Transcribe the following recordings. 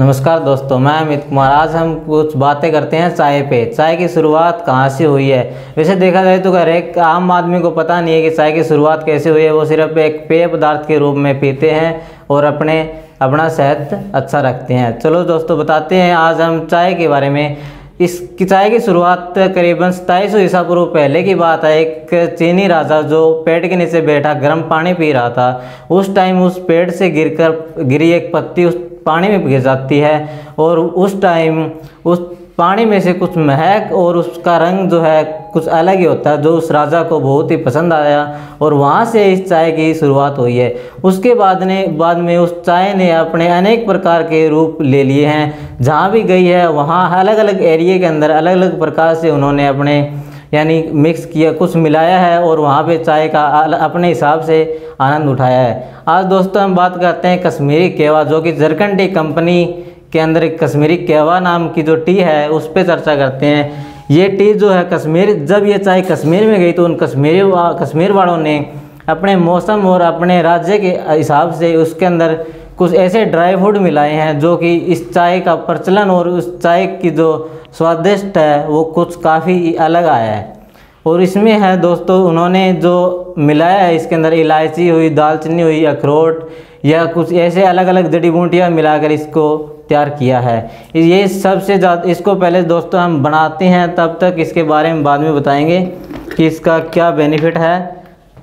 नमस्कार दोस्तों, मैं अमित कुमार। आज हम कुछ बातें करते हैं चाय पे। चाय की शुरुआत कहाँ से हुई है। वैसे देखा जाए तो हर एक आम आदमी को पता नहीं है कि चाय की शुरुआत कैसे हुई है। वो सिर्फ एक पेय पदार्थ के रूप में पीते हैं और अपना सेहत अच्छा रखते हैं। चलो दोस्तों बताते हैं आज हम चाय के बारे में। इस चाय की शुरुआत करीबन 2700 ईसा पूर्व पहले की बात है। एक चीनी राजा जो पेड़ के नीचे बैठा गर्म पानी पी रहा था, उस टाइम उस पेड़ से गिरी एक पत्ती उस पानी में गिर जाती है और उस टाइम उस पानी में से कुछ महक और उसका रंग जो है कुछ अलग ही होता है, जो उस राजा को बहुत ही पसंद आया और वहाँ से इस चाय की शुरुआत हुई है। उसके बाद में उस चाय ने अपने अनेक प्रकार के रूप ले लिए हैं। जहाँ भी गई है वहाँ अलग अलग एरिया के अंदर अलग अलग प्रकार से उन्होंने अपने यानी मिक्स किया, कुछ मिलाया है और वहाँ पे चाय का अपने हिसाब से आनंद उठाया है। आज दोस्तों हम बात करते हैं कश्मीरी कहवा, जो कि जरकन टी कंपनी के अंदर एक कश्मीरी कहवा नाम की जो टी है उस पर चर्चा करते हैं। ये टी जो है कश्मीर, जब ये चाय कश्मीर में गई तो उन कश्मीर वालों ने अपने मौसम और अपने राज्य के हिसाब से उसके अंदर कुछ ऐसे ड्राई फ्रूट मिलाए हैं जो कि इस चाय का प्रचलन और उस चाय की जो स्वादिष्ट है वो कुछ काफ़ी अलग आया है। और इसमें है दोस्तों उन्होंने जो मिलाया है इसके अंदर इलायची हुई, दालचीनी हुई, अखरोट या कुछ ऐसे अलग अलग जड़ी बूटियाँ मिलाकर इसको तैयार किया है। ये सबसे ज़्यादा इसको पहले दोस्तों हम बनाते हैं, तब तक इसके बारे में बाद में बताएंगे कि इसका क्या बेनिफिट है।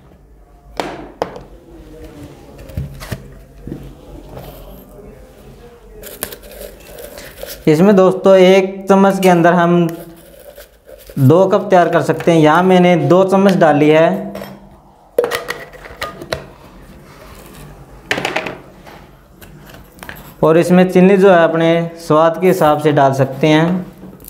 इसमें दोस्तों 1 चम्मच के अंदर हम 2 कप तैयार कर सकते हैं। यहाँ मैंने 2 चम्मच डाली है। और इसमें चीनी जो है अपने स्वाद के हिसाब से डाल सकते हैं।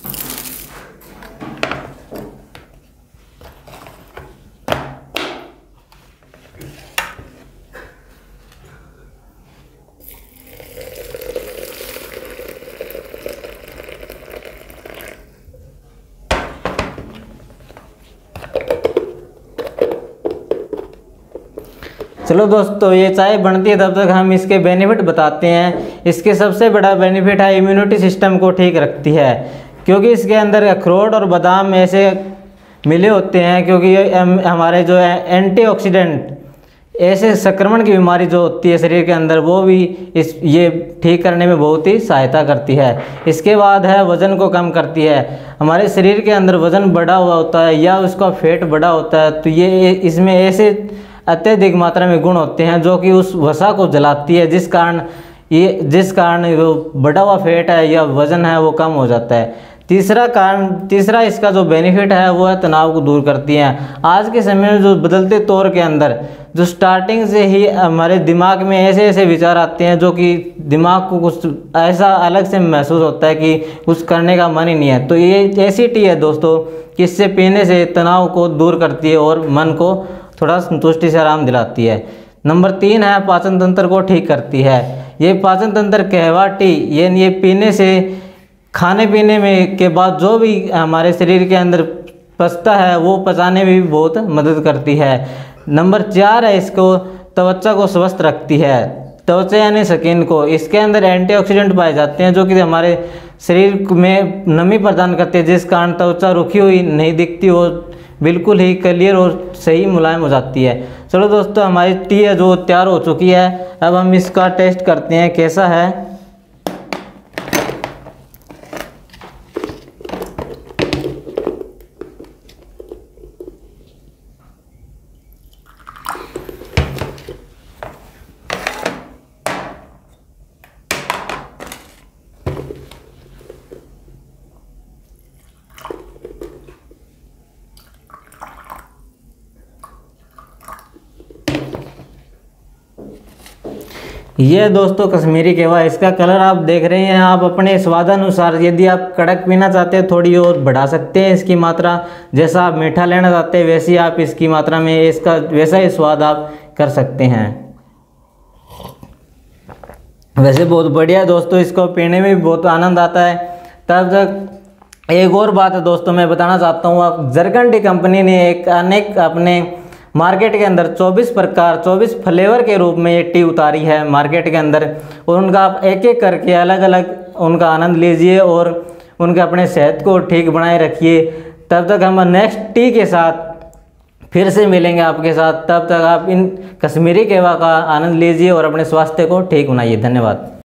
चलो दोस्तों ये चाय बनती है तब तक हम इसके बेनिफिट बताते हैं। इसके सबसे बड़ा बेनिफिट है इम्यूनिटी सिस्टम को ठीक रखती है, क्योंकि इसके अंदर अखरोट और बादाम ऐसे मिले होते हैं। क्योंकि ये हमारे जो है एंटीऑक्सीडेंट, ऐसे संक्रमण की बीमारी जो होती है शरीर के अंदर वो भी ये ठीक करने में बहुत ही सहायता करती है। इसके बाद है वज़न को कम करती है। हमारे शरीर के अंदर वज़न बढ़ा हुआ होता है या उसका फैट बढ़ा होता है तो ये इसमें ऐसे अत्यधिक मात्रा में गुण होते हैं जो कि उस वसा को जलाती है, जिस कारण वो बढ़ा हुआ फैट है या वज़न है वो कम हो जाता है। तीसरा इसका जो बेनिफिट है वो है तनाव को दूर करती है। आज के समय में जो बदलते दौर के अंदर जो स्टार्टिंग से ही हमारे दिमाग में ऐसे ऐसे विचार आते हैं जो कि दिमाग को कुछ ऐसा अलग से महसूस होता है कि कुछ करने का मन ही नहीं है। तो ये ऐसी टी है दोस्तों कि इससे पीने से तनाव को दूर करती है और मन को थोड़ा संतुष्टि से आराम दिलाती है। नंबर 3 है पाचन तंत्र को ठीक करती है। ये पाचन तंत्र कहवा टी ये पीने से खाने पीने में के बाद जो भी हमारे शरीर के अंदर पचता है वो पचाने में भी बहुत मदद करती है। नंबर 4 है इसको त्वचा को स्वस्थ रखती है। त्वचा यानी स्किन को, इसके अंदर एंटीऑक्सीडेंट पाए जाते हैं जो कि हमारे शरीर में नमी प्रदान करते हैं, जिस कारण त्वचा रुकी हुई नहीं दिखती, वो बिल्कुल ही क्लियर और सही मुलायम हो जाती है। चलो दोस्तों हमारी टी है जो तैयार हो चुकी है। अब हम इसका टेस्ट करते हैं कैसा है। ये दोस्तों कश्मीरी कहवा, इसका कलर आप देख रहे हैं। आप अपने स्वादानुसार यदि आप कड़क पीना चाहते हैं थोड़ी और बढ़ा सकते हैं इसकी मात्रा। जैसा आप मीठा लेना चाहते हैं वैसी आप इसकी मात्रा में इसका वैसा ही स्वाद आप कर सकते हैं। वैसे बहुत बढ़िया दोस्तों, इसको पीने में भी बहुत आनंद आता है। तब तक एक और बात है दोस्तों मैं बताना चाहता हूँ, आप जरकन टी कंपनी ने अनेक अपने मार्केट के अंदर 24 प्रकार 24 फ्लेवर के रूप में ये टी उतारी है मार्केट के अंदर, और उनका आप एक एक करके अलग अलग उनका आनंद लीजिए और उनके अपने सेहत को ठीक बनाए रखिए। तब तक हम नेक्स्ट टी के साथ फिर से मिलेंगे आपके साथ। तब तक आप इन कश्मीरी कहवा का आनंद लीजिए और अपने स्वास्थ्य को ठीक बनाइए। धन्यवाद।